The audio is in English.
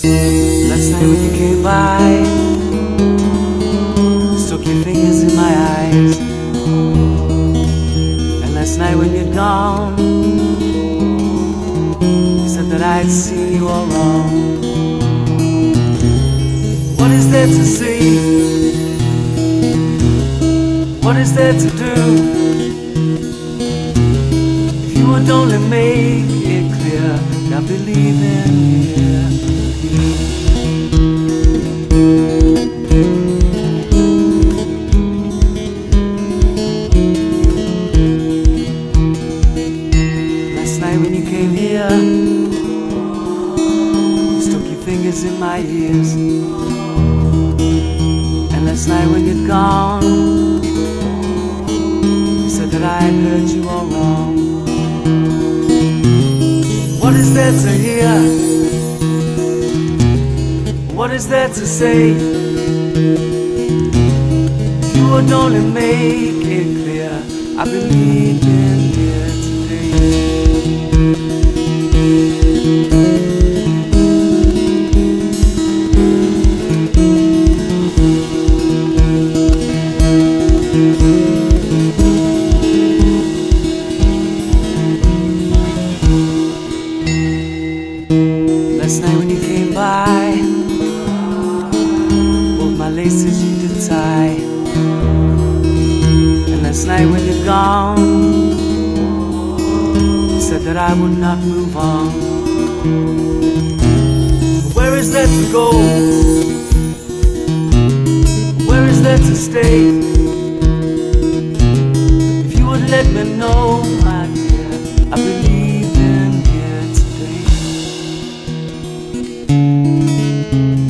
Last night when you came by, stuck your fingers in my eyes. And last night when you're gone, you said that I'd seen you all wrong. What is there to see? What is there to do? If you would only make it clear, I believe in here. Last night when you came here, you stuck your fingers in my ears. And last night when you'd gone, you said that I had heard you all wrong. What is there to hear? What is there to say? If you would only make it clear, I believe in here today. Last night when you came by, both my laces you did tie. And last night when you're gone, you said that I would not move on. Where is there to go? Where is there to stay? If you would let me know, my dear, I believe in here today.